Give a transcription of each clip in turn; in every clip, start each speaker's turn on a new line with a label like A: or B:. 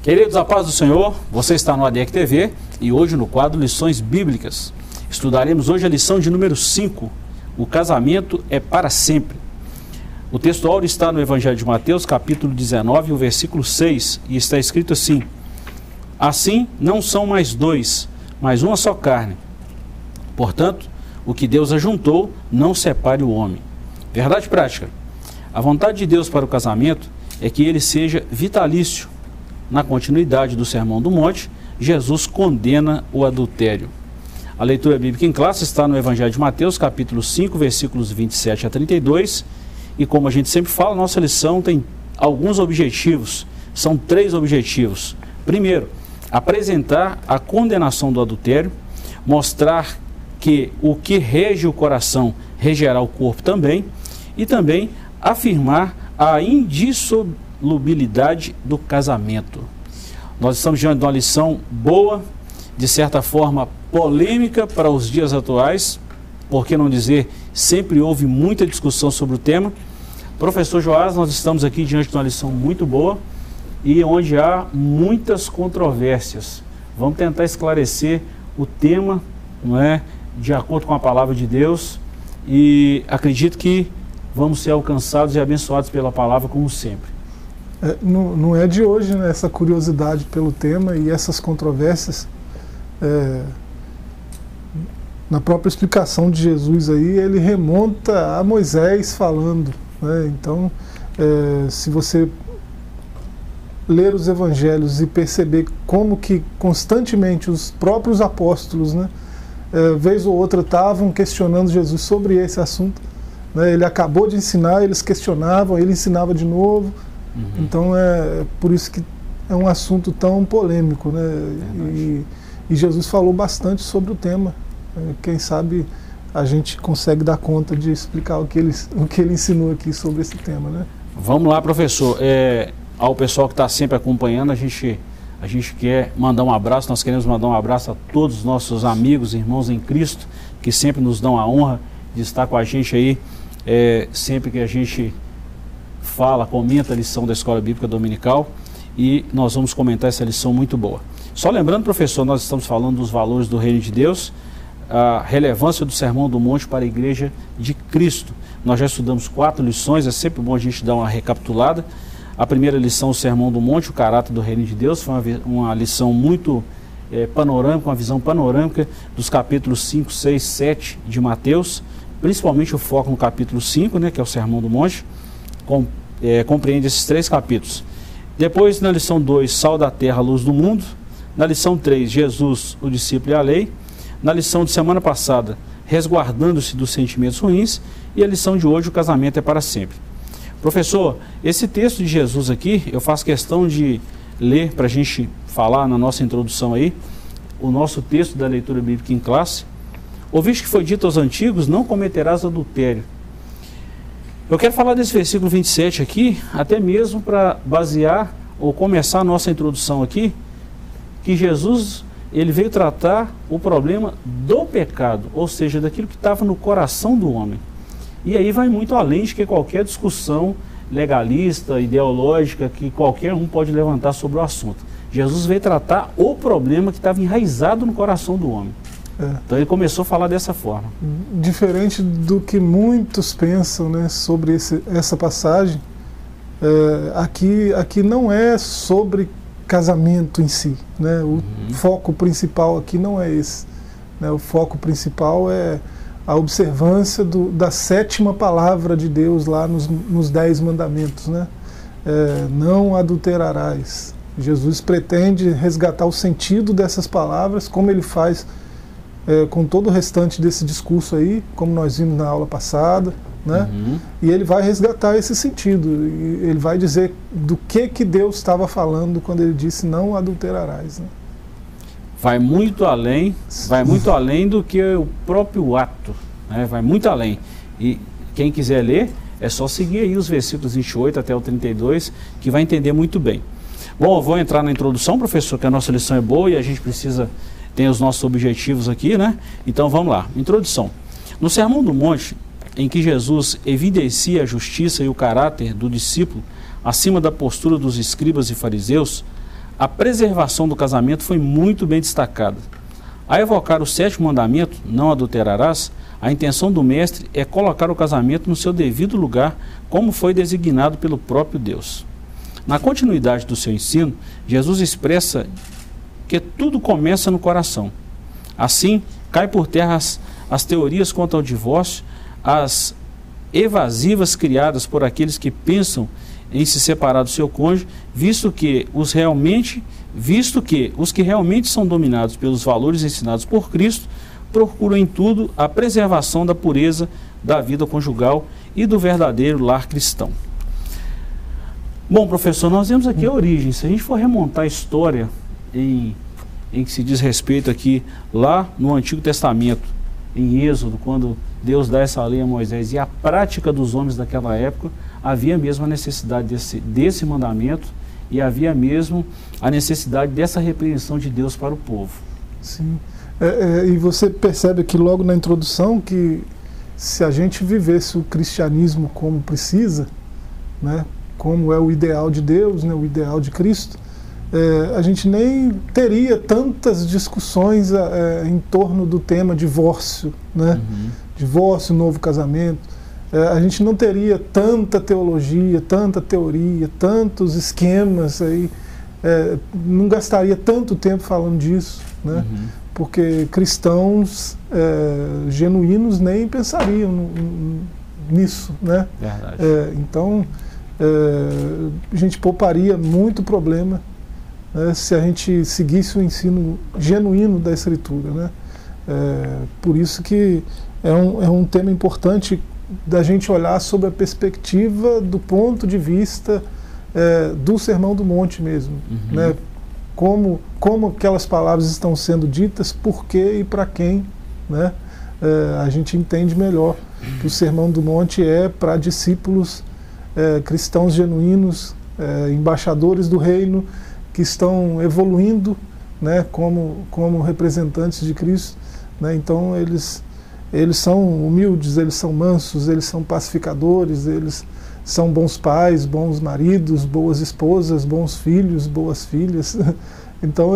A: Queridos, a paz do Senhor, você está no ADEC TV e hoje no quadro Lições Bíblicas. Estudaremos hoje a lição de número 5, o casamento é para sempre. O texto áureo está no Evangelho de Mateus, capítulo 19, o versículo 6, e está escrito assim: assim não são mais dois, mas uma só carne. Portanto, o que Deus ajuntou, não separe o homem. Verdade prática. A vontade de Deus para o casamento é que ele seja vitalício. Na continuidade do Sermão do Monte, Jesus condena o adultério. A leitura bíblica em classe está no Evangelho de Mateus, capítulo 5, versículos 27 a 32. E como a gente sempre fala, nossa lição tem alguns objetivos. São 3 objetivos. Primeiro, apresentar a condenação do adultério, mostrar que o que rege o coração regerá o corpo também, e também afirmar a indissolubilidade do casamento. Nós estamos diante de uma lição boa, de certa forma polêmica para os dias atuais, por que não dizer, sempre houve muita discussão sobre o tema. Professor Joás, nós estamos aqui diante de uma lição muito boa e onde há muitas controvérsias. Vamos tentar esclarecer o tema, não é, de acordo com a palavra de Deus, e acredito que vamos ser alcançados e abençoados pela palavra como sempre.
B: Não é de hoje, né, essa curiosidade pelo tema e essas controvérsias. Na própria explicação de Jesus aí, ele remonta a Moisés falando, né? Então, se você ler os evangelhos e perceber como que constantemente os próprios apóstolos, né, vez ou outra estavam questionando Jesus sobre esse assunto, né? Ele acabou de ensinar, eles questionavam, ele ensinava de novo. Então é por isso que é um assunto tão polêmico, né? E Jesus falou bastante sobre o tema. Quem sabe a gente consegue dar conta de explicar o que ele ensinou aqui sobre esse tema, né? Vamos lá, professor.
A: Ao pessoal que está sempre acompanhando, a gente quer mandar um abraço. Nós queremos mandar um abraço a todos os nossos amigos, irmãos em Cristo, que sempre nos dão a honra de estar com a gente aí, sempre que a gente fala, comenta a lição da Escola Bíblica Dominical, e nós vamos comentar essa lição muito boa. Só lembrando, professor, nós estamos falando dos valores do Reino de Deus, a relevância do Sermão do Monte para a Igreja de Cristo. Nós já estudamos 4 lições, é sempre bom a gente dar uma recapitulada. A primeira lição, o Sermão do Monte, o caráter do Reino de Deus, foi uma lição muito panorâmica, uma visão panorâmica dos capítulos 5, 6, 7 de Mateus, principalmente o foco no capítulo 5, né, que é o Sermão do Monte, compreende esses 3 capítulos. Depois, na lição 2, Sal da Terra, Luz do Mundo. Na lição 3, Jesus, o discípulo e a lei. Na lição de semana passada, resguardando-se dos sentimentos ruins. E a lição de hoje, o casamento é para sempre. Professor, esse texto de Jesus aqui, eu faço questão de ler para a gente falar na nossa introdução aí, o nosso texto da leitura bíblica em classe. Ouviste que foi dito aos antigos, não cometerás adultério. Eu quero falar desse versículo 27 aqui, até mesmo para basear ou começar a nossa introdução aqui, que Jesus, ele veio tratar o problema do pecado, ou seja, daquilo que estava no coração do homem. E aí vai muito além de que qualquer discussão legalista, ideológica, que qualquer um pode levantar sobre o assunto. Jesus veio tratar o problema que estava enraizado no coração do homem. Então ele começou a falar dessa forma.
B: Diferente do que muitos pensam, né, sobre essa passagem, aqui não é sobre casamento em si, né? O foco principal aqui não é esse, né? O foco principal é a observância da 7ª palavra de Deus lá nos 10 mandamentos, né? Não adulterarás. Jesus pretende resgatar o sentido dessas palavras, como ele faz com todo o restante desse discurso aí, como nós vimos na aula passada, né? E ele vai resgatar esse sentido, e ele vai dizer do que Deus estava falando quando ele disse não adulterarás, né?
A: Vai muito além do que o próprio ato, né? Vai muito além. E quem quiser ler, é só seguir aí os versículos 28 até o 32, que vai entender muito bem. Bom, eu vou entrar na introdução, professor, que a nossa lição é boa e a gente tem os nossos objetivos aqui, né? Então vamos lá, introdução. No Sermão do Monte, em que Jesus evidencia a justiça e o caráter do discípulo acima da postura dos escribas e fariseus, a preservação do casamento foi muito bem destacada. Ao evocar o 7º mandamento, não adulterarás, a intenção do mestre é colocar o casamento no seu devido lugar, como foi designado pelo próprio Deus. Na continuidade do seu ensino, Jesus expressa que tudo começa no coração. Assim, cai por terra as teorias quanto ao divórcio, as evasivas criadas por aqueles que pensam em se separar do seu cônjuge, visto que os que realmente são dominados pelos valores ensinados por Cristo, procuram em tudo a preservação da pureza da vida conjugal e do verdadeiro lar cristão. Bom, professor, nós vemos aqui a origem. Se a gente for remontar a história em que se diz respeito aqui lá no Antigo Testamento, em Êxodo, quando Deus dá essa lei a Moisés, e a prática dos homens daquela época, havia mesmo a necessidade desse mandamento e havia mesmo a necessidade dessa repreensão de Deus para o povo.
B: Sim. E você percebe aqui logo na introdução que se a gente vivesse o cristianismo como precisa, né, como é o ideal de Deus, né, o ideal de Cristo, a gente nem teria tantas discussões em torno do tema divórcio, né? Divórcio, novo casamento. A gente não teria tanta teologia, tanta teoria, tantos esquemas aí, não gastaria tanto tempo falando disso, né? Porque cristãos genuínos nem pensariam nisso, né?
A: Verdade.
B: Então, a gente pouparia muito problema, né, se a gente seguisse o ensino genuíno da Escritura, né? Por isso que é um tema importante da gente olhar sob a perspectiva do ponto de vista do Sermão do Monte mesmo, né? Como aquelas palavras estão sendo ditas, por quê e para quem, né? A gente entende melhor que o Sermão do Monte é para discípulos cristãos genuínos, embaixadores do reino, que estão evoluindo, né, como representantes de Cristo, né? Então eles são humildes, eles são mansos, eles são pacificadores, eles são bons pais, bons maridos, boas esposas, bons filhos, boas filhas. Então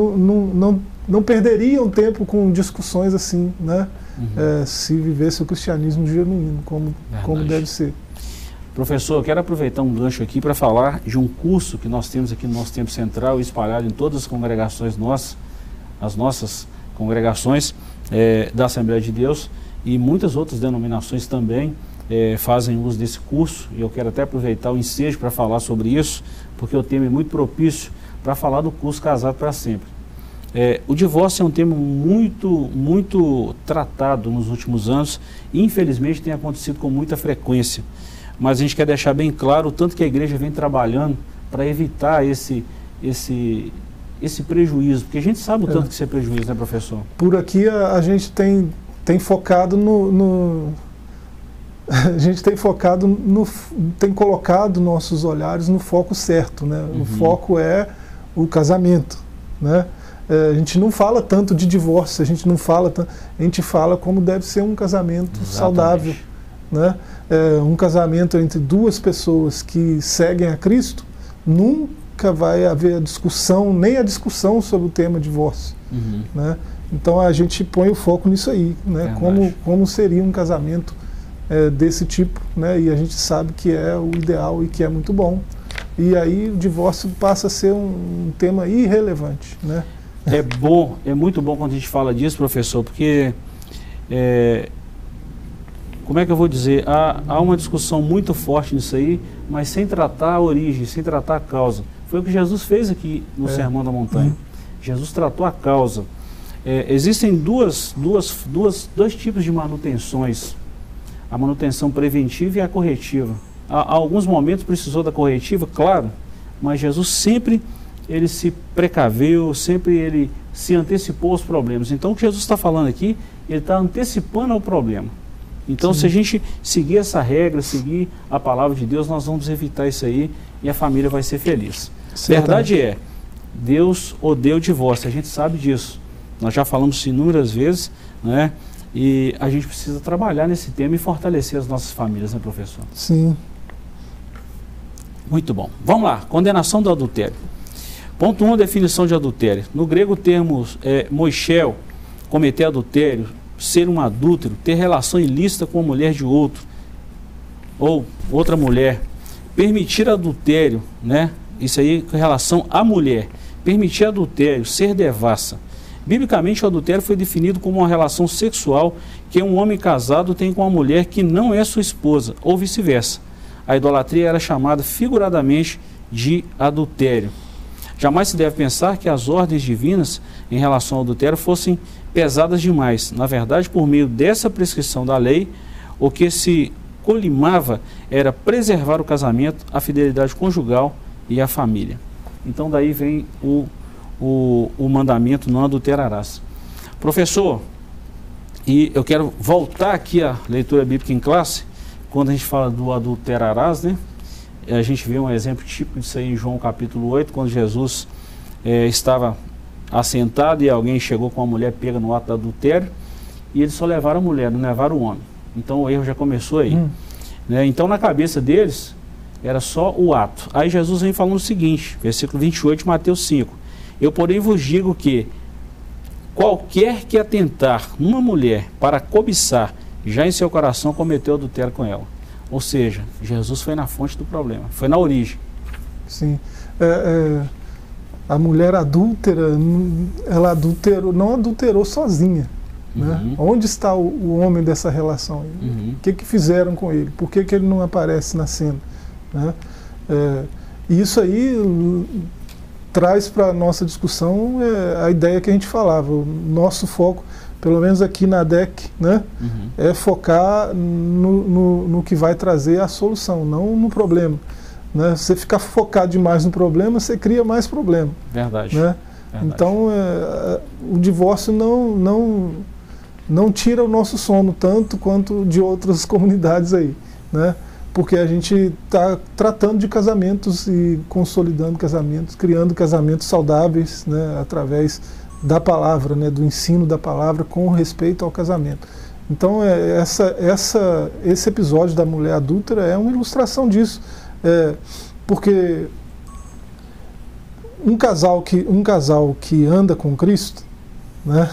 B: não perderiam tempo com discussões assim, né? Se vivesse o cristianismo genuíno, como deve ser.
A: Professor, eu quero aproveitar um gancho aqui para falar de um curso que nós temos aqui no nosso Tempo Central, espalhado em todas as congregações nossas, as nossas congregações da Assembleia de Deus, e muitas outras denominações também fazem uso desse curso, e eu quero até aproveitar o ensejo para falar sobre isso, porque o tema é muito propício para falar do curso Casado para Sempre. O divórcio é um tema muito tratado nos últimos anos, e infelizmente tem acontecido com muita frequência. Mas a gente quer deixar bem claro o tanto que a igreja vem trabalhando para evitar esse prejuízo, porque a gente sabe o tanto que isso é prejuízo, né, professor?
B: Por aqui a gente tem focado a gente tem colocado nossos olhares no foco certo, né? O foco é o casamento, né? A gente não fala tanto de divórcio, a gente fala como deve ser um casamento saudável, né? Um casamento entre duas pessoas que seguem a Cristo, nunca vai haver nem a discussão sobre o tema divórcio, né? Então a gente põe o foco nisso aí, né? Como seria um casamento desse tipo, né? E a gente sabe que é o ideal e que é muito bom. E aí o divórcio passa a ser um tema irrelevante, né?
A: É muito bom quando a gente fala disso, professor, porque como é que eu vou dizer, há uma discussão muito forte nisso aí, mas sem tratar a origem, sem tratar a causa. Foi o que Jesus fez aqui no Sermão da Montanha. Jesus tratou a causa. Existem dois tipos de manutenções, a manutenção preventiva e a corretiva. Há alguns momentos precisou da corretiva, claro, mas Jesus sempre ele se precaveu, sempre ele se antecipou aos problemas. Então o que Jesus está falando aqui, ele está antecipando ao problema. Então, se a gente seguir essa regra, seguir a palavra de Deus, nós vamos evitar isso aí e a família vai ser feliz. Verdade é, Deus odeia o divórcio, a gente sabe disso. Nós já falamos isso inúmeras vezes, né? E a gente precisa trabalhar nesse tema e fortalecer as nossas famílias, né, professor?
B: Sim.
A: Muito bom. Vamos lá, condenação do adultério. Ponto 1, definição de adultério. No grego, o termo moishel, cometer adultério, ser um adúltero, ter relação ilícita com a mulher de outro, ou outra mulher. Permitir adultério, né? Isso aí com relação à mulher. Permitir adultério, ser devassa. Biblicamente, o adultério foi definido como uma relação sexual que um homem casado tem com uma mulher que não é sua esposa, ou vice-versa. A idolatria era chamada figuradamente de adultério. Jamais se deve pensar que as ordens divinas em relação ao adultério fossem pesadas demais. Na verdade, por meio dessa prescrição da lei, o que se colimava era preservar o casamento, a fidelidade conjugal e a família. Então daí vem o mandamento: não adulterarás. Professor, e eu quero voltar aqui à leitura bíblica em classe, quando a gente fala do adulterarás, né? A gente vê um exemplo típico disso aí em João capítulo 8, quando Jesus estava assentado e alguém chegou com uma mulher pega no ato do adultério, e eles só levaram a mulher, não levaram o homem. Então o erro já começou aí. Né? Então na cabeça deles era só o ato. Aí Jesus vem falando o seguinte, versículo 28 de Mateus 5. Eu, porém, vos digo que qualquer que atentar numa mulher para cobiçar, já em seu coração cometeu adultério com ela. Ou seja, Jesus foi na fonte do problema, foi na origem.
B: Sim. A mulher adúltera, ela não adulterou sozinha. Né? Onde está o homem dessa relação? O que fizeram com ele? Por que ele não aparece na cena? Né? E isso aí traz para a nossa discussão a ideia que a gente falava. O nosso foco, pelo menos aqui na DEC, né, é focar no que vai trazer a solução, não no problema. Né? Você ficar focado demais no problema, você cria mais problema.
A: Verdade.
B: Né? Verdade. Então, o divórcio não tira o nosso sono tanto quanto de outras comunidades aí, né? Porque a gente está tratando de casamentos e consolidando casamentos, criando casamentos saudáveis, né, através da palavra, né, do ensino da palavra com respeito ao casamento. Então, esse episódio da mulher adúltera é uma ilustração disso, porque um casal que anda com Cristo, né,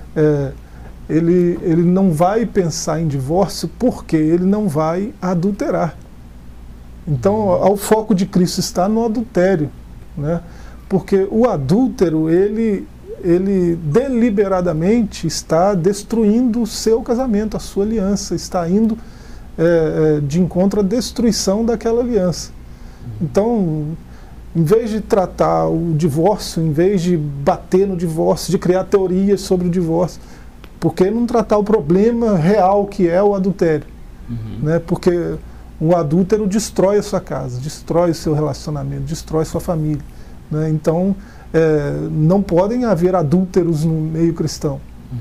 B: ele não vai pensar em divórcio porque ele não vai adulterar. Então, o foco de Cristo está no adultério, né? Porque o adúltero, ele deliberadamente está destruindo o seu casamento, a sua aliança, está indo de encontro à destruição daquela aliança. Então, em vez de tratar o divórcio, em vez de bater no divórcio, de criar teorias sobre o divórcio, por que não tratar o problema real que é o adultério? Né? Porque o adúltero destrói a sua casa, destrói o seu relacionamento, destrói sua família. Né? Então, não podem haver adúlteros no meio cristão.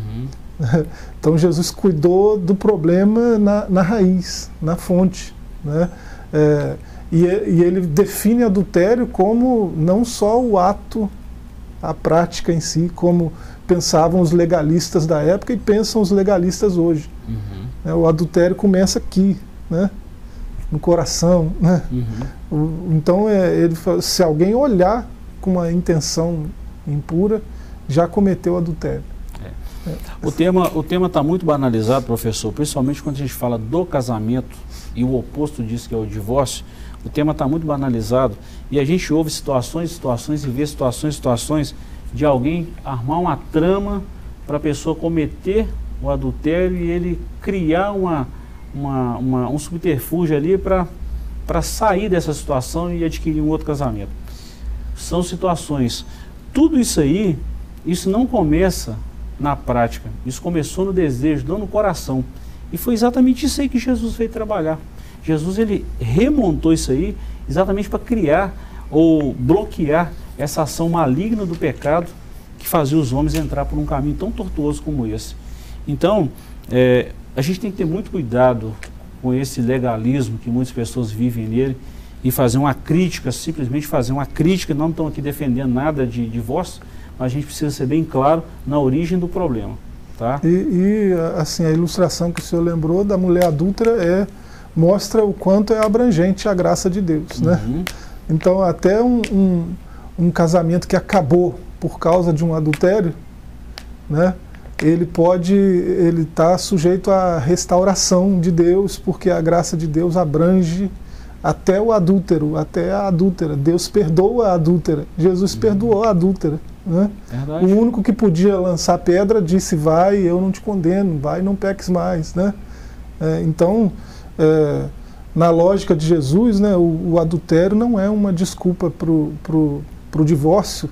B: Então, Jesus cuidou do problema na raiz, na fonte. Né? E ele define adultério como não só o ato, a prática em si, como pensavam os legalistas da época e pensam os legalistas hoje. O adultério começa aqui, né? No coração. Né? Então, ele fala, se alguém olhar com uma intenção impura, já cometeu adultério.
A: O tema está muito banalizado, professor, principalmente quando a gente fala do casamento e o oposto disso, que é o divórcio. O tema está muito banalizado e a gente ouve situações e vê situações de alguém armar uma trama para a pessoa cometer o adultério e ele criar um subterfúgio ali para sair dessa situação e adquirir um outro casamento. São situações. Tudo isso aí, isso não começa na prática. Isso começou no desejo, não no coração. E foi exatamente isso aí que Jesus veio trabalhar. Jesus, ele remontou isso aí exatamente para criar ou bloquear essa ação maligna do pecado que fazia os homens entrar por um caminho tão tortuoso como esse. Então, a gente tem que ter muito cuidado com esse legalismo que muitas pessoas vivem nele e fazer uma crítica, simplesmente fazer uma crítica. Não estão aqui defendendo nada de divórcio, mas a gente precisa ser bem claro na origem do problema. Tá?
B: Assim, a ilustração que o senhor lembrou da mulher adúltera mostra o quanto é abrangente a graça de Deus. Né? Então, até um um casamento que acabou por causa de um adultério, né, ele está sujeito à restauração de Deus, porque a graça de Deus abrange até o adúltero, até a adúltera. Deus perdoa a adúltera, Jesus perdoou a adúltera, né? O único que podia lançar pedra disse: vai, eu não te condeno, vai, não peques mais, né? Então, na lógica de Jesus, né, o adultério não é uma desculpa para o divórcio,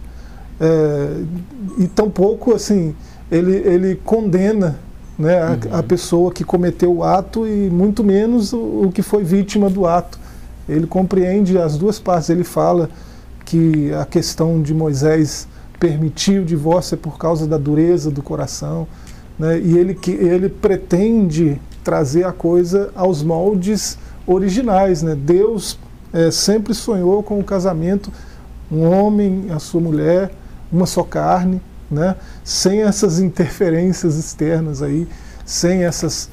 B: e tampouco assim, ele condena, né, a pessoa que cometeu o ato, e muito menos o que foi vítima do ato. Ele compreende as duas partes. Ele fala que a questão de Moisés permitir o divórcio é por causa da dureza do coração, né, e ele pretende trazer a coisa aos moldes originais, né? Deus sempre sonhou com o casamento, um homem, a sua mulher, uma só carne, né? Sem essas interferências externas aí, sem essas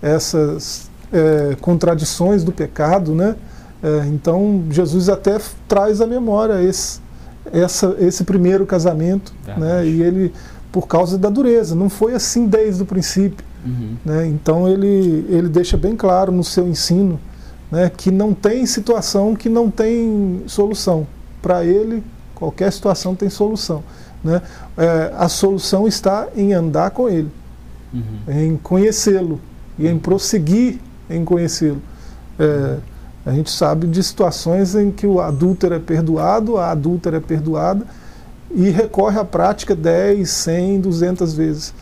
B: contradições do pecado, né? Então Jesus até traz à memória esse primeiro casamento, né? E ele, por causa da dureza, não foi assim desde o princípio, né? Então ele deixa bem claro no seu ensino, né, que não tem situação que não tem solução. Para ele, qualquer situação tem solução, né? A solução está em andar com ele, em conhecê-lo e em prosseguir em conhecê-lo. A gente sabe de situações em que o adúltero é perdoado, a adúltera é perdoada, e recorre à prática 10, 100, 200 vezes.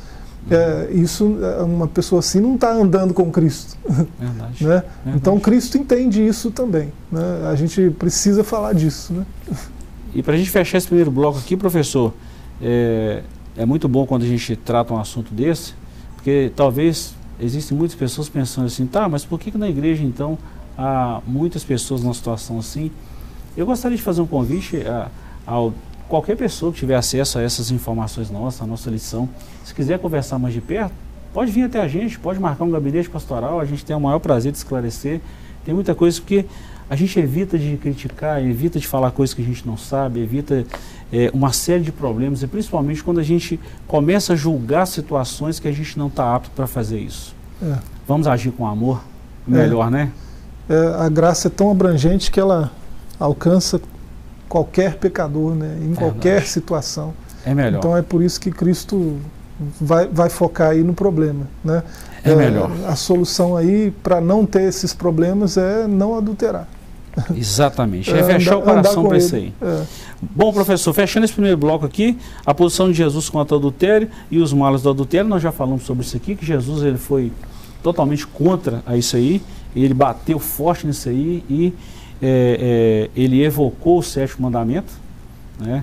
B: Uma pessoa assim não está andando com Cristo.
A: Verdade.
B: Né? Então Cristo entende isso também, né? A gente precisa falar disso, né?
A: E para a gente fechar esse primeiro bloco aqui, professor, é muito bom quando a gente trata um assunto desse, porque talvez existem muitas pessoas pensando assim: tá, mas por que na igreja então há muitas pessoas numa situação assim? Eu gostaria de fazer um convite a qualquer pessoa que tiver acesso a essas informações nossas, a nossa lição. Se quiser conversar mais de perto, pode vir até a gente, pode marcar um gabinete pastoral, a gente tem o maior prazer de esclarecer. Tem muita coisa, porque a gente evita de criticar, evita de falar coisas que a gente não sabe, evita uma série de problemas, e principalmente quando a gente começa a julgar situações que a gente não está apto para fazer isso. Vamos agir com amor, melhor, né?
B: A graça é tão abrangente que ela alcança qualquer pecador, né, em qualquer situação. É melhor. Então é por isso que Cristo vai focar aí no problema, né?
A: Melhor.
B: A solução aí para não ter esses problemas é não adulterar.
A: Exatamente. Fechar o coração para isso aí. Bom, professor, fechando esse primeiro bloco aqui, a posição de Jesus contra o adultério e os males do adultério, nós já falamos sobre isso aqui, que Jesus ele foi totalmente contra isso aí, ele bateu forte nisso aí e ele evocou o 7º mandamento, né?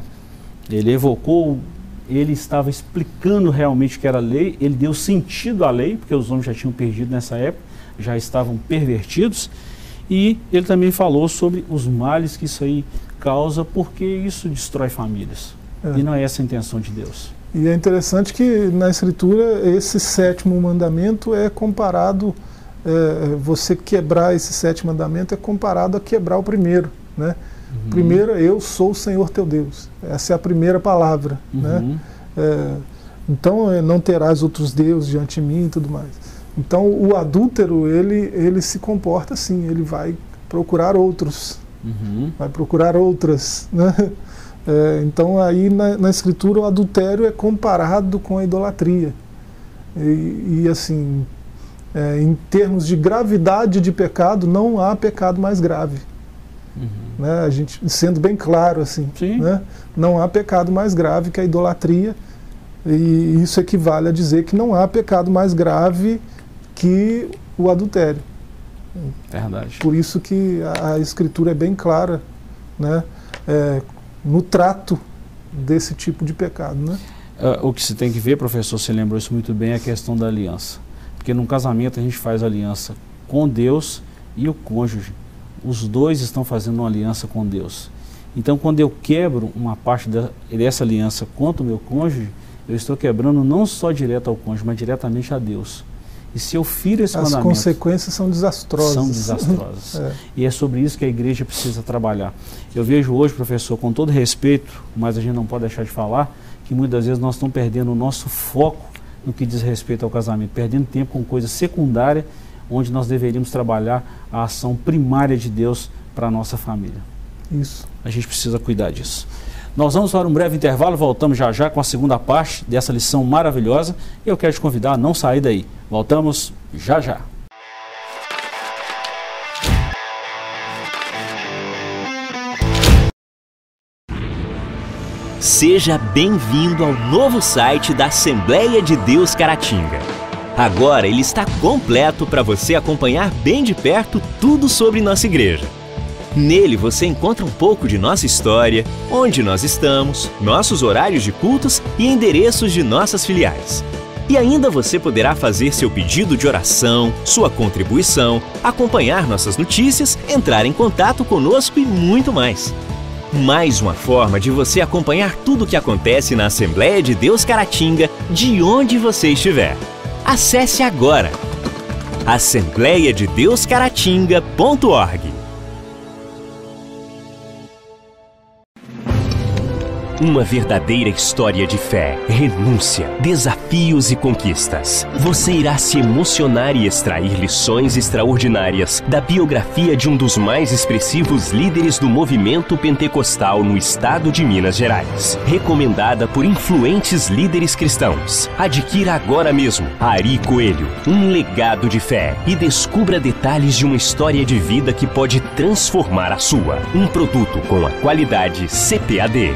A: Ele estava explicando realmente o que era a lei, ele deu sentido à lei, porque os homens já tinham perdido nessa época, já estavam pervertidos, e ele também falou sobre os males que isso aí causa, porque isso destrói famílias, e não é essa a intenção de Deus.
B: E é interessante que na Escritura esse 7º mandamento é comparado, você quebrar esse 7º mandamento é comparado a quebrar o primeiro, né? Primeiro, eu sou o Senhor teu Deus. Essa é a primeira palavra, né? Então, não terás outros deuses diante de mim e tudo mais. Então, o adúltero, ele se comporta assim, ele vai procurar outros, vai procurar outras, né? Então, aí na Escritura, o adultério é comparado com a idolatria. E assim, em termos de gravidade de pecado, não há pecado mais grave. Né? A gente, sendo bem claro assim, né? Não há pecado mais grave que a idolatria, e isso equivale a dizer que não há pecado mais grave que o adultério.
A: Verdade.
B: Por isso que a Escritura é bem clara, né? No trato desse tipo de pecado, né?
A: O que se tem que ver, professor, você lembrou isso muito bem, é a questão da aliança. Porque num casamento a gente faz aliança com Deus e o cônjuge. Os dois estão fazendo uma aliança com Deus. Então, quando eu quebro uma parte dessa aliança contra o meu cônjuge, eu estou quebrando não só direto ao cônjuge, mas diretamente a Deus. E se eu firo esse
B: As
A: mandamento...
B: consequências são desastrosas.
A: São desastrosas. E é sobre isso que a igreja precisa trabalhar. Eu vejo hoje, professor, com todo respeito, mas a gente não pode deixar de falar, que muitas vezes nós estamos perdendo o nosso foco no que diz respeito ao casamento, perdendo tempo com coisa secundária, onde nós deveríamos trabalhar a ação primária de Deus para a nossa família.
B: Isso.
A: A gente precisa cuidar disso. Nós vamos para um breve intervalo, voltamos já já com a segunda parte dessa lição maravilhosa e eu quero te convidar a não sair daí. Voltamos já já.
C: Seja bem-vindo ao novo site da Assembleia de Deus Caratinga. Agora ele está completo para você acompanhar bem de perto tudo sobre nossa igreja. Nele você encontra um pouco de nossa história, onde nós estamos, nossos horários de cultos e endereços de nossas filiais. E ainda você poderá fazer seu pedido de oração, sua contribuição, acompanhar nossas notícias, entrar em contato conosco e muito mais. Mais uma forma de você acompanhar tudo o que acontece na Assembleia de Deus Caratinga, de onde você estiver. Acesse agora assembleiadedeuscaratinga.org. Uma verdadeira história de fé, renúncia, desafios e conquistas. Você irá se emocionar e extrair lições extraordinárias da biografia de um dos mais expressivos líderes do movimento pentecostal no estado de Minas Gerais. Recomendada por influentes líderes cristãos. Adquira agora mesmo Ari Coelho, um legado de fé, e descubra detalhes de uma história de vida que pode transformar a sua. Um produto com a qualidade CPAD.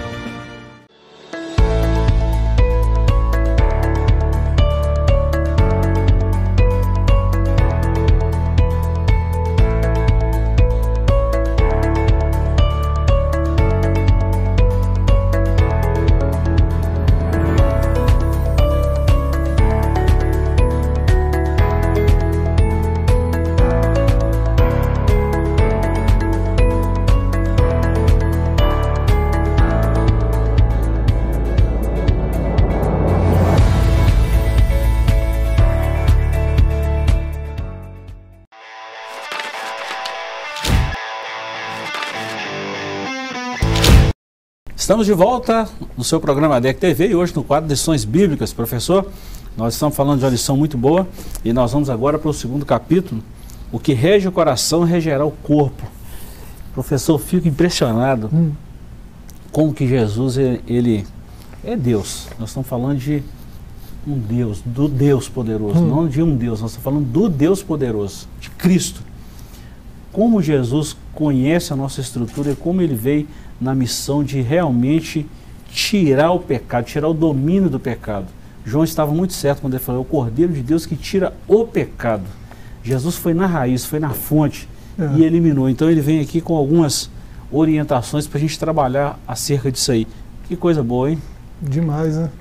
A: Estamos de volta no seu programa ADEC TV e hoje no quadro Lições Bíblicas. Professor, nós estamos falando de uma lição muito boa e nós vamos agora para o segundo capítulo. O que rege o coração regerá o corpo. Professor, eu fico impressionado como que Jesus, ele é Deus. Nós estamos falando de um Deus, do Deus poderoso, não de um Deus. Nós estamos falando do Deus poderoso, de Cristo. Como Jesus conhece a nossa estrutura e como ele veio na missão de realmente tirar o pecado, tirar o domínio do pecado. João estava muito certo quando ele falou, é o Cordeiro de Deus que tira o pecado. Jesus foi na raiz, foi na fonte e eliminou. Então ele vem aqui com algumas orientações para a gente trabalhar acerca disso aí. Que coisa boa, hein?
B: Demais, né?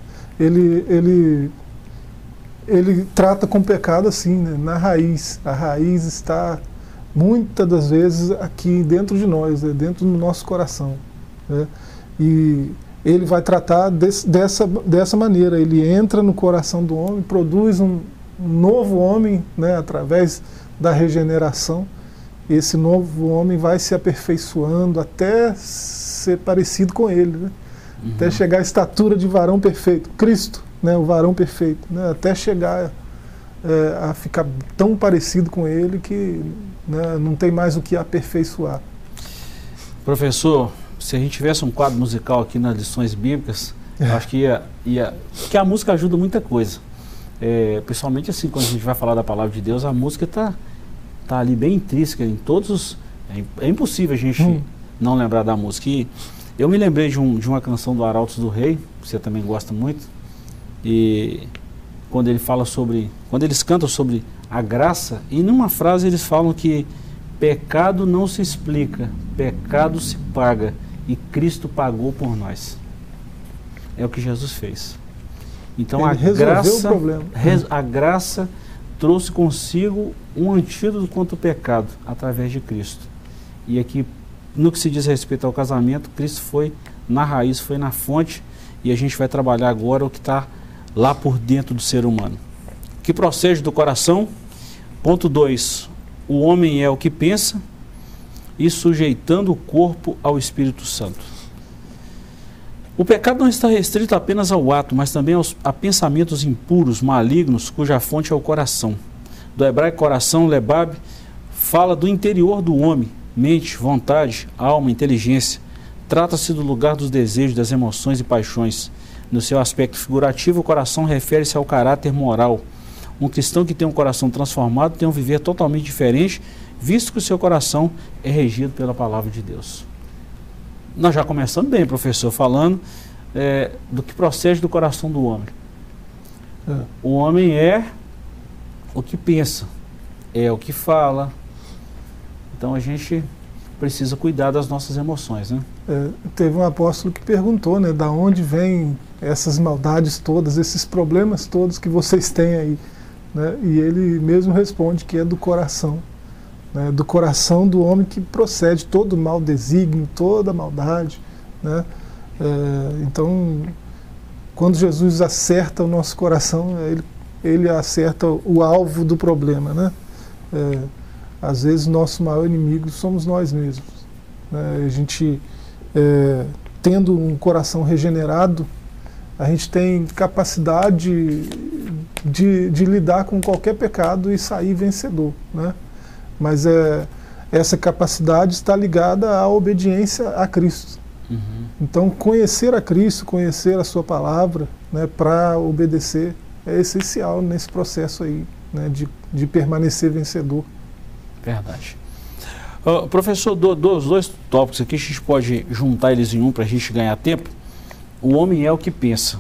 B: Ele trata com o pecado assim, né? Na raiz. A raiz está muitas das vezes aqui dentro de nós, né? Dentro do nosso coração, né? E ele vai tratar dessa maneira. Ele entra no coração do homem, produz um novo homem, né? Através da regeneração. Esse novo homem vai se aperfeiçoando até ser parecido com ele, né? Até chegar à estatura de varão perfeito, Cristo, né? O varão perfeito, né? Até chegar a ficar tão parecido com ele que, né, não tem mais o que aperfeiçoar.
A: Professor, se a gente tivesse um quadro musical aqui nas lições bíblicas, eu acho que que a música ajuda muita coisa. Principalmente assim, quando a gente vai falar da palavra de Deus, a música tá ali bem intrínseca em todos os... É impossível a gente não lembrar da música. E eu me lembrei de uma canção do Arautos do Rei, que você também gosta muito, e quando ele fala quando eles cantam sobre a graça, e numa frase eles falam que pecado não se explica, pecado se paga, e Cristo pagou por nós. É o que Jesus fez. Então
B: ele resolveu o problema.
A: A graça trouxe consigo um antídoto contra o pecado, através de Cristo. E aqui, no que se diz respeito ao casamento, Cristo foi na raiz, foi na fonte, e a gente vai trabalhar agora o que está lá por dentro do ser humano. que procede do coração. Ponto 2, o homem é o que pensa, e sujeitando o corpo ao Espírito Santo. O pecado não está restrito apenas ao ato, mas também a pensamentos impuros, malignos, cuja fonte é o coração. Do hebraico coração, lebab, fala do interior do homem, mente, vontade, alma, inteligência. Trata-se do lugar dos desejos, das emoções e paixões. No seu aspecto figurativo, o coração refere-se ao caráter moral. Um cristão que tem um coração transformado tem um viver totalmente diferente, visto que o seu coração é regido pela palavra de Deus. Nós já começamos bem, professor, falando do que procede do coração do homem. O homem é o que pensa, é o que fala. Então a gente precisa cuidar das nossas emoções, né?
B: Teve um apóstolo que perguntou, né, da onde vêm essas maldades todas, esses problemas todos que vocês têm aí, né? E ele mesmo responde que é do coração, né? Do coração do homem que procede todo mau desígnio, toda maldade, né? Então, quando Jesus acerta o nosso coração, ele acerta o alvo do problema, né? Às vezes nosso maior inimigo somos nós mesmos, né? A gente, tendo um coração regenerado, a gente tem capacidade de lidar com qualquer pecado e sair vencedor, né? Mas essa capacidade está ligada à obediência a Cristo. Uhum. Então, conhecer a Cristo, conhecer a sua palavra, né, para obedecer é essencial nesse processo aí, né, de permanecer vencedor.
A: Verdade. Professor, dos dois tópicos aqui, a gente pode juntar eles em um para a gente ganhar tempo. O homem é o que pensa.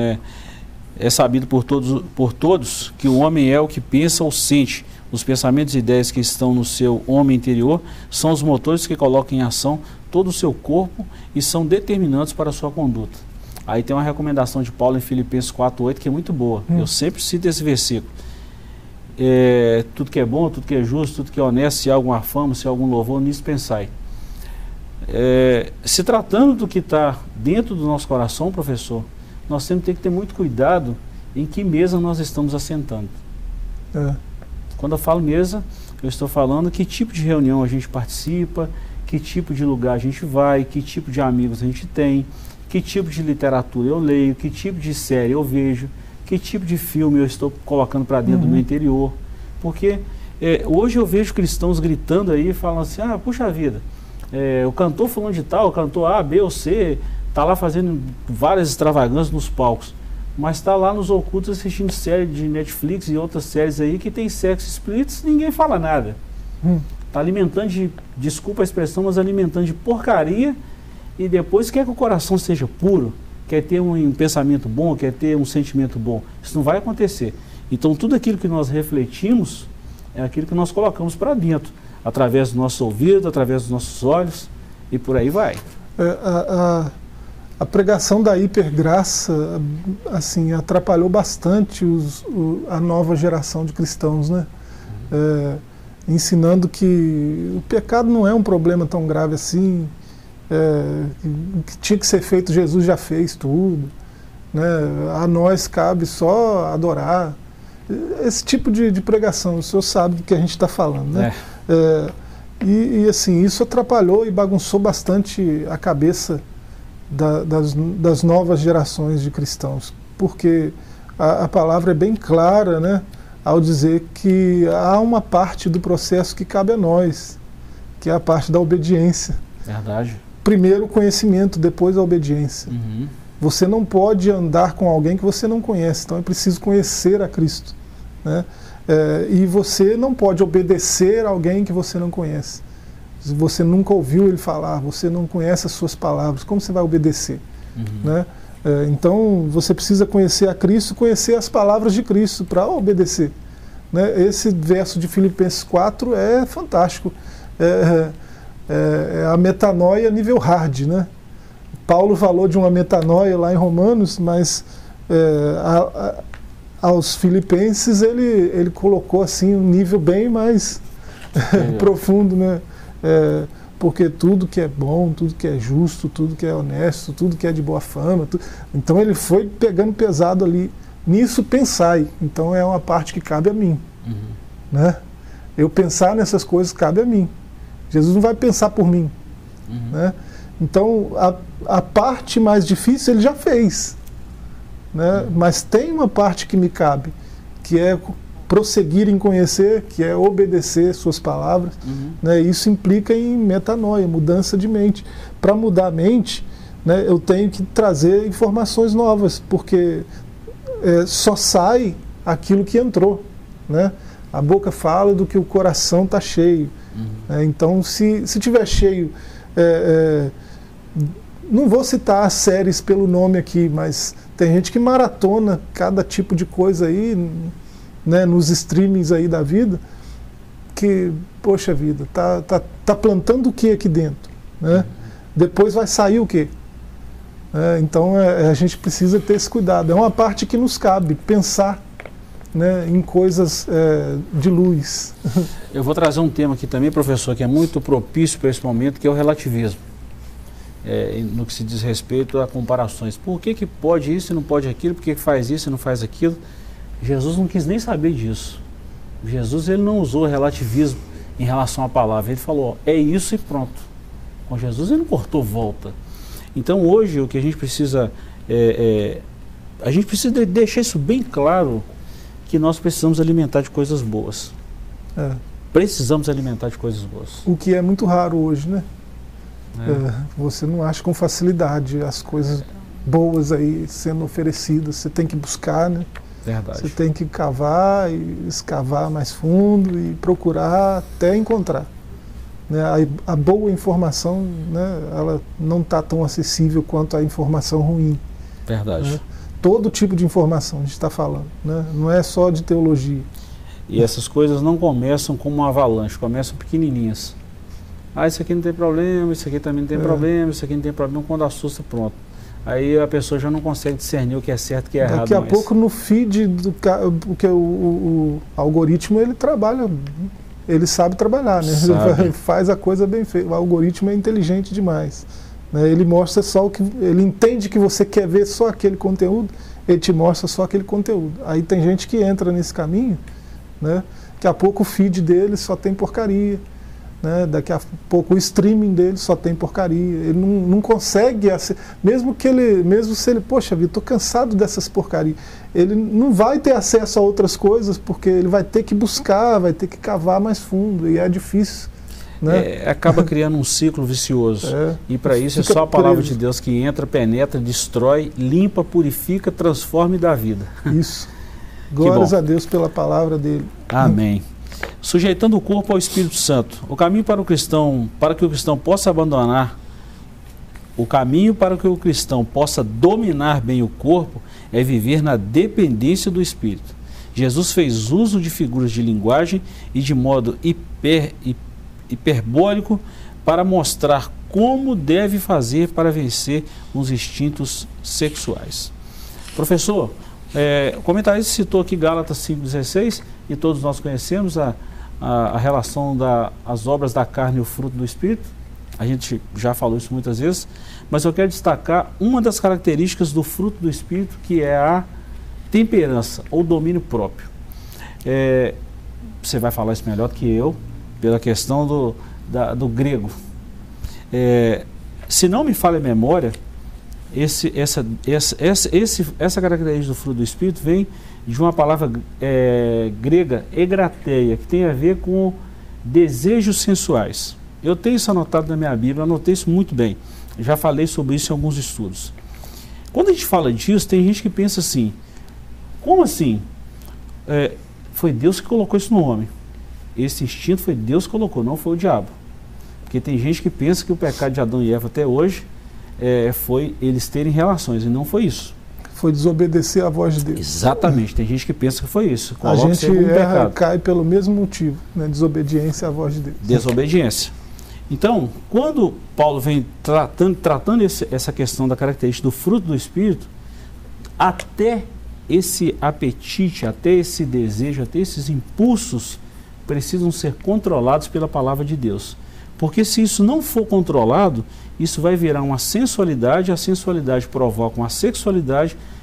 A: É sabido por todos que o homem é o que pensa ou sente. Os pensamentos e ideias que estão no seu homem interior são os motores que colocam em ação todo o seu corpo e são determinantes para a sua conduta. Aí tem uma recomendação de Paulo em Filipenses 4:8 que é muito boa. Eu sempre cito esse versículo. Tudo que é bom, tudo que é justo, tudo que é honesto, se há alguma fama, se há algum louvor, nisso pensai. Se tratando do que está dentro do nosso coração, professor, nós temos que ter muito cuidado em que mesa nós estamos assentando. Quando eu falo mesa, eu estou falando que tipo de reunião a gente participa, que tipo de lugar a gente vai, que tipo de amigos a gente tem, que tipo de literatura eu leio, que tipo de série eu vejo, que tipo de filme eu estou colocando para dentro do meu interior. Porque hoje eu vejo cristãos gritando aí, falando assim, puxa vida, o cantor fulano de tal, o cantor A, B ou C, está lá fazendo várias extravagâncias nos palcos, mas está lá nos ocultos assistindo série de Netflix e outras séries aí que tem sexo explícito e ninguém fala nada. Está alimentando desculpa a expressão, mas alimentando de porcaria, e depois quer que o coração seja puro, quer ter um pensamento bom, quer ter um sentimento bom. Isso não vai acontecer. Então tudo aquilo que nós refletimos é aquilo que nós colocamos para dentro, através do nosso ouvido, através dos nossos olhos, e por aí vai.
B: A pregação da hipergraça, assim, atrapalhou bastante a nova geração de cristãos, né? Ensinando que o pecado não é um problema tão grave assim, que tinha que ser feito, Jesus já fez tudo, né? A nós cabe só adorar. Esse tipo de pregação, o senhor sabe do que a gente está falando, né? E assim, isso atrapalhou e bagunçou bastante a cabeça das novas gerações de cristãos, porque a palavra é bem clara, né, ao dizer que há uma parte do processo que cabe a nós, que é a parte da obediência.
A: Verdade.
B: Primeiro o conhecimento, depois a obediência. Você não pode andar com alguém que você não conhece, então é preciso conhecer a Cristo, né? E você não pode obedecer a alguém que você não conhece. Se você nunca ouviu ele falar, você não conhece as suas palavras, como você vai obedecer? Né? Então você precisa conhecer a Cristo, conhecer as palavras de Cristo para obedecer, né? Esse verso de Filipenses 4 é fantástico. A metanoia nível hard, né? Paulo falou de uma metanoia lá em Romanos, mas aos filipenses ele colocou assim um nível bem mais profundo, né? Porque tudo que é bom, tudo que é justo, tudo que é honesto, tudo que é de boa fama, então ele foi pegando pesado ali nisso pensai. Então é uma parte que cabe a mim. Né? Eu pensar nessas coisas cabe a mim. Jesus não vai pensar por mim. Né? Então a parte mais difícil ele já fez. Né? Mas tem uma parte que me cabe, que é prosseguir em conhecer, que é obedecer suas palavras. Né? Isso implica em metanoia, mudança de mente. Para mudar a mente, né, eu tenho que trazer informações novas, porque só sai aquilo que entrou. Né? A boca fala do que o coração está cheio. Então, se tiver cheio, não vou citar as séries pelo nome aqui, mas tem gente que maratona cada tipo de coisa aí, né, nos streamings aí da vida, que, poxa vida, tá plantando o que aqui dentro? Né? Depois vai sair o quê? Então a gente precisa ter esse cuidado. É uma parte que nos cabe, pensar, né, em coisas de luz.
A: Eu vou trazer um tema aqui também, professor, que é muito propício para esse momento, que é o relativismo. No que se diz respeito a comparações. Por que pode isso e não pode aquilo? Por que faz isso e não faz aquilo? Jesus não quis nem saber disso. Jesus ele não usou relativismo em relação à palavra. Ele falou, é isso e pronto. Com Jesus ele não cortou volta. Então hoje o que a gente precisa deixar isso bem claro, que nós precisamos alimentar de coisas boas. Precisamos alimentar de coisas boas.
B: O que é muito raro hoje, né? Você não acha com facilidade as coisas boas aí sendo oferecidas. Você tem que buscar, né?
A: Verdade.
B: Você tem que cavar e escavar mais fundo e procurar até encontrar. Né? A boa informação, né, ela não está tão acessível quanto a informação ruim.
A: Verdade.
B: Né? Todo tipo de informação a gente está falando. Né? Não é só de teologia.
A: E essas coisas não começam como uma avalanche, começam pequenininhas. Isso aqui não tem problema, isso aqui também não tem problema, isso aqui não tem problema, quando assusta, pronto. Aí a pessoa já não consegue discernir o que é certo e o que é errado.
B: Daqui a pouco no feed, porque o algoritmo ele trabalha, ele sabe trabalhar, né? Ele faz a coisa bem feita. O algoritmo é inteligente demais. Né? Ele mostra só o que. Ele entende que você quer ver só aquele conteúdo, ele te mostra só aquele conteúdo. Aí tem gente que entra nesse caminho, né? Daqui a pouco o feed dele só tem porcaria. Né? Daqui a pouco o streaming dele só tem porcaria, ele não consegue, mesmo se ele, poxa vida, estou cansado dessas porcarias, ele não vai ter acesso a outras coisas, porque ele vai ter que buscar, vai ter que cavar mais fundo, e é difícil. Né?
A: Acaba criando um ciclo vicioso, e para isso é só a palavra de Deus que entra, penetra, destrói, limpa, purifica, transforma e dá vida.
B: Isso, glórias a Deus pela palavra dele.
A: Amém. Sujeitando o corpo ao Espírito Santo. O caminho para que o cristão possa abandonar, o caminho para que o cristão possa dominar bem o corpo é viver na dependência do Espírito. Jesus fez uso de figuras de linguagem e de modo hiperbólico para mostrar como deve fazer para vencer os instintos sexuais. Professor, o comentarista citou aqui Gálatas 5,16, e todos nós conhecemos a relação das obras da carne e o fruto do Espírito. A gente já falou isso muitas vezes, mas eu quero destacar uma das características do fruto do Espírito, que é a temperança, ou domínio próprio. Você vai falar isso melhor do que eu, pela questão do grego. Se não me falha a memória, essa característica do fruto do Espírito vem de uma palavra grega, egrateia, que tem a ver com desejos sensuais. Eu tenho isso anotado na minha Bíblia, anotei isso muito bem. Já falei sobre isso em alguns estudos. Quando a gente fala disso, tem gente que pensa assim, como assim? Foi Deus que colocou isso no homem. Esse instinto foi Deus que colocou, não foi o diabo. Porque tem gente que pensa que o pecado de Adão e Eva até hoje foi eles terem relações, e não foi isso.
B: Foi desobedecer à voz de Deus.
A: Exatamente, tem gente que pensa que foi isso.
B: A gente cai pelo mesmo motivo, né? Desobediência à voz de Deus.
A: Desobediência. Então, quando Paulo vem tratando essa questão da característica do fruto do Espírito, até esse apetite, até esse desejo, até esses impulsos precisam ser controlados pela palavra de Deus. Porque se isso não for controlado, isso vai virar uma sensualidade, a sensualidade provoca uma sexualidade,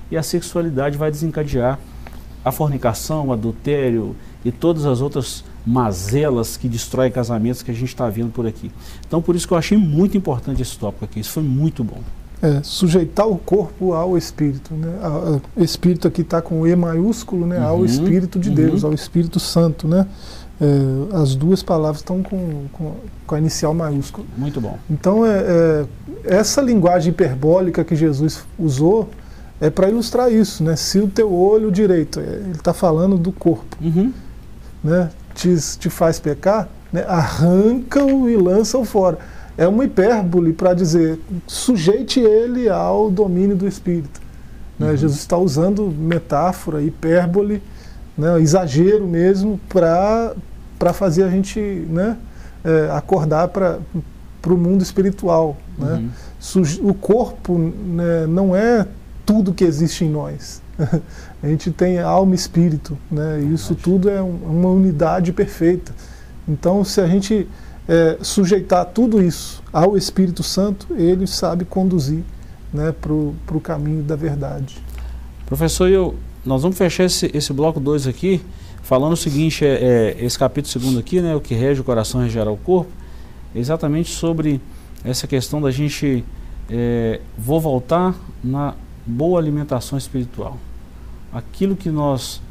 A: e a sexualidade vai desencadear a fornicação, o adultério e todas as outras mazelas que destroem casamentos que a gente está vendo por aqui. Então, por isso que eu achei muito importante esse tópico aqui, isso foi muito bom.
B: Sujeitar o corpo ao Espírito, né? Espírito aqui está com E maiúsculo, né? Ao Espírito de Deus, ao Espírito Santo, né? As duas palavras estão com a inicial maiúscula.
A: Muito bom.
B: Então, essa linguagem hiperbólica que Jesus usou é para ilustrar isso, né? Se o teu olho direito, ele está falando do corpo, né? Te faz pecar, né? Arranca-o e lança-o fora. É uma hipérbole para dizer, sujeite ele ao domínio do Espírito. Né? Jesus está usando metáfora, hipérbole, né? Exagero mesmo, para fazer a gente, né? Acordar para o mundo espiritual. Né? O corpo, né, não é tudo que existe em nós. A gente tem alma e espírito, né? E isso tudo é uma unidade perfeita. Então, se a gente sujeitar tudo isso ao Espírito Santo, ele sabe conduzir, né, para o caminho da verdade.
A: Professor, nós vamos fechar esse bloco 2 aqui, falando o seguinte, esse capítulo 2 aqui, né, o que rege o coração regerá o corpo, exatamente sobre essa questão da gente, vou voltar na boa alimentação espiritual. Aquilo que nós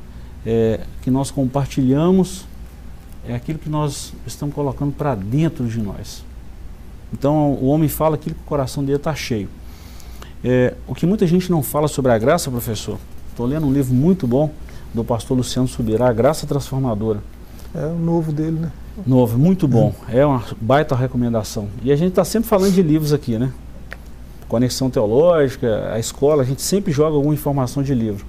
A: compartilhamos é aquilo que nós estamos colocando para dentro de nós. Então o homem fala aquilo que o coração dele está cheio. O que muita gente não fala sobre a graça, professor, estou lendo um livro muito bom do pastor Luciano Subirá, A Graça Transformadora.
B: É o novo dele, né?
A: Novo, muito bom, é uma baita recomendação. E a gente está sempre falando de livros aqui, né? Conexão Teológica, a escola, a gente sempre joga alguma informação de livro.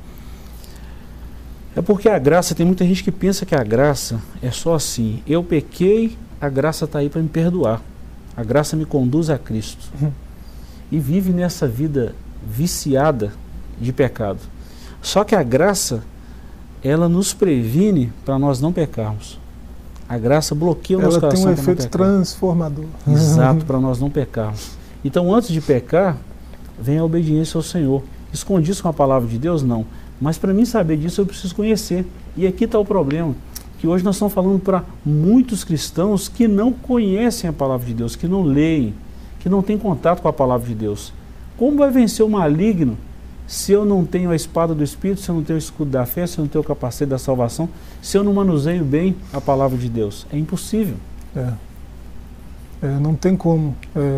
A: É porque a graça, tem muita gente que pensa que a graça é só assim, eu pequei, a graça está aí para me perdoar. A graça me conduz a Cristo. E vive nessa vida viciada de pecado. Só que a graça, ela nos previne para nós não pecarmos. A graça bloqueia o nosso coração.
B: Ela tem um efeito transformador.
A: Exato, para nós não pecarmos. Então, antes de pecar, vem a obediência ao Senhor. Escondi isso com a palavra de Deus? Não. Mas para mim saber disso, eu preciso conhecer. E aqui está o problema, que hoje nós estamos falando para muitos cristãos que não conhecem a palavra de Deus, que não leem, que não têm contato com a palavra de Deus. Como vai vencer o maligno se eu não tenho a espada do Espírito, se eu não tenho o escudo da fé, se eu não tenho o capacete da salvação, se eu não manuseio bem a palavra de Deus? É impossível.
B: Não tem como.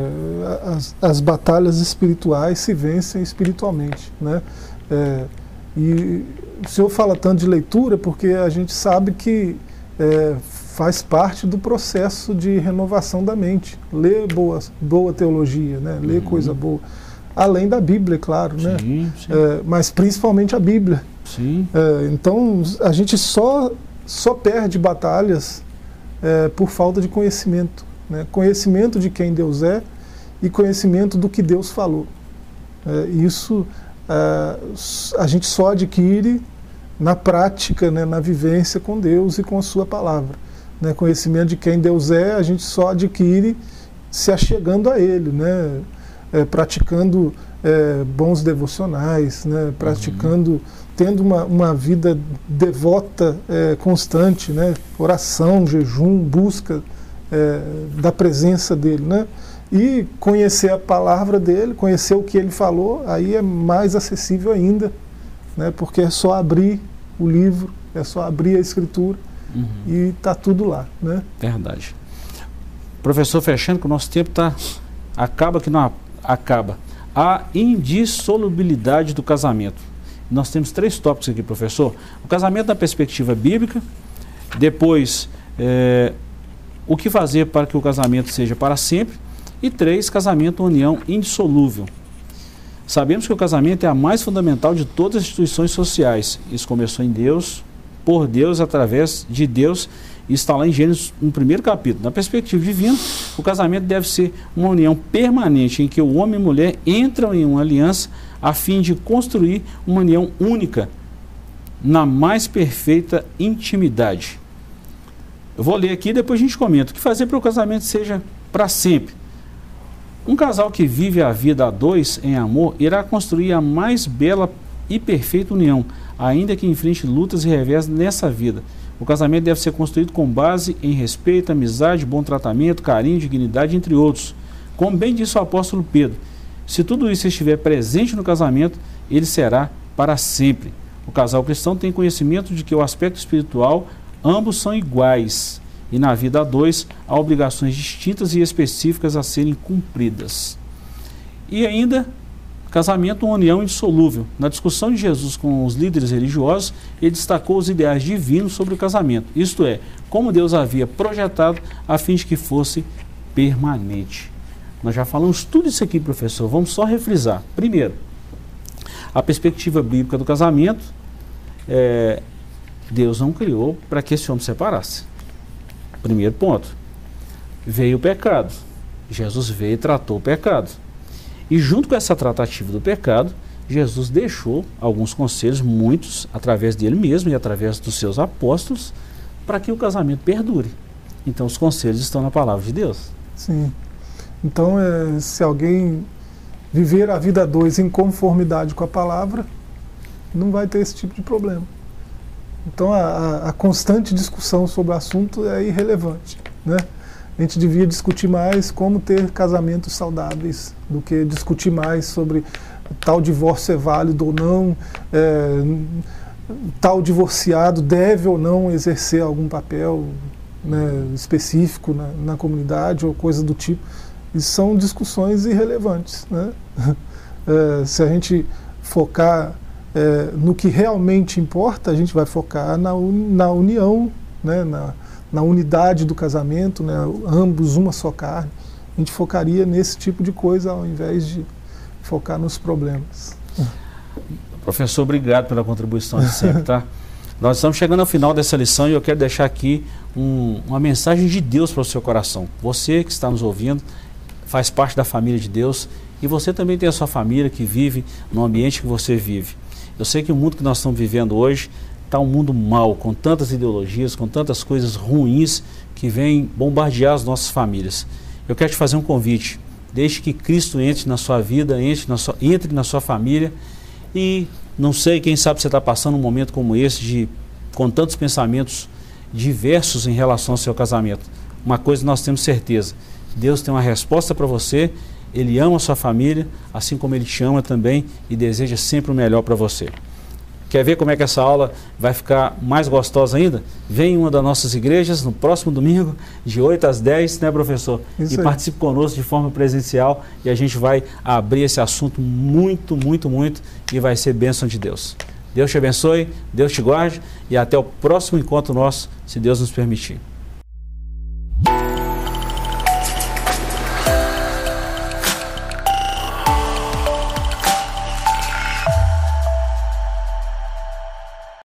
B: As batalhas espirituais se vencem espiritualmente, né? E o senhor fala tanto de leitura porque a gente sabe que faz parte do processo de renovação da mente. Ler boa teologia, né? Ler coisa boa. Além da Bíblia, é claro, né?
A: Sim.
B: Mas principalmente a Bíblia.
A: Sim.
B: Então a gente só perde batalhas por falta de conhecimento. Né? Conhecimento de quem Deus é e conhecimento do que Deus falou. Isso a gente só adquire na prática, né, na vivência com Deus e com a sua palavra. Né? Conhecimento de quem Deus é, a gente só adquire se achegando a Ele, né? Praticando bons devocionais, né? Praticando, tendo uma vida devota constante, né? Oração, jejum, busca da presença dEle, né? E conhecer a palavra dEle, conhecer o que Ele falou, aí é mais acessível ainda, né? Porque é só abrir o livro, é só abrir a Escritura e está tudo lá, né?
A: Verdade. Professor, fechando que o nosso tempo acaba que não acaba. A indissolubilidade do casamento. Nós temos 3 tópicos aqui, professor. O casamento na perspectiva bíblica, depois o que fazer para que o casamento seja para sempre, e 3, casamento, união indissolúvel. Sabemos que o casamento é a mais fundamental de todas as instituições sociais. Isso começou em Deus, por Deus, através de Deus, e está lá em Gênesis, no 1º capítulo. Na perspectiva divina, o casamento deve ser uma união permanente em que o homem e a mulher entram em uma aliança a fim de construir uma união única na mais perfeita intimidade. Eu vou ler aqui e depois a gente comenta. O que fazer para o casamento seja para sempre? Um casal que vive a vida a 2 em amor irá construir a mais bela e perfeita união, ainda que enfrente lutas e revés nessa vida. O casamento deve ser construído com base em respeito, amizade, bom tratamento, carinho, dignidade, entre outros. Como bem disse o apóstolo Pedro, se tudo isso estiver presente no casamento, ele será para sempre. O casal cristão tem conhecimento de que o aspecto espiritual, ambos são iguais, e na vida a dois há obrigações distintas e específicas a serem cumpridas. E ainda, casamento, uma união indissolúvel. Na discussão de Jesus com os líderes religiosos, ele destacou os ideais divinos sobre o casamento, isto é, como Deus havia projetado a fim de que fosse permanente. Nós já falamos tudo isso aqui, professor, vamos só refrisar. Primeiro, a perspectiva bíblica do casamento, Deus não criou para que esse homem se separasse. Primeiro ponto. Veio o pecado. Jesus veio e tratou o pecado. E junto com essa tratativa do pecado, Jesus deixou alguns conselhos, muitos, através dele mesmo e através dos seus apóstolos, para que o casamento perdure. Então os conselhos estão na palavra de Deus.
B: Sim. Então, se alguém viver a vida a dois em conformidade com a palavra, não vai ter esse tipo de problema. Então a constante discussão sobre o assunto é irrelevante, né? A gente devia discutir mais como ter casamentos saudáveis do que discutir mais sobre tal divórcio é válido ou não, tal divorciado deve ou não exercer algum papel, né, específico na comunidade ou coisa do tipo. Isso são discussões irrelevantes, né? Se a gente focar no que realmente importa, a gente vai focar na união, né, na unidade do casamento, né, ambos uma só carne. A gente focaria nesse tipo de coisa ao invés de focar nos problemas.
A: Professor, obrigado pela contribuição de sempre, tá? Nós estamos chegando ao final dessa lição e eu quero deixar aqui uma mensagem de Deus para o seu coração. Você que está nos ouvindo faz parte da família de Deus e você também tem a sua família que vive no ambiente que você vive. Eu sei que o mundo que nós estamos vivendo hoje está um mundo mau, com tantas ideologias, com tantas coisas ruins que vêm bombardear as nossas famílias. Eu quero te fazer um convite. Deixe que Cristo entre na sua vida, entre na sua família. E não sei, quem sabe você está passando um momento como esse, com tantos pensamentos diversos em relação ao seu casamento. Uma coisa nós temos certeza, Deus tem uma resposta para você. Ele ama a sua família, assim como Ele te ama também e deseja sempre o melhor para você. Quer ver como é que essa aula vai ficar mais gostosa ainda? Vem em uma das nossas igrejas no próximo domingo, de 8 às 10, né, professor?
B: Isso
A: e
B: aí.
A: participe conosco de forma presencial e a gente vai abrir esse assunto muito, muito, muito e vai ser bênção de Deus. Deus te abençoe, Deus te guarde e até o próximo encontro nosso, se Deus nos permitir.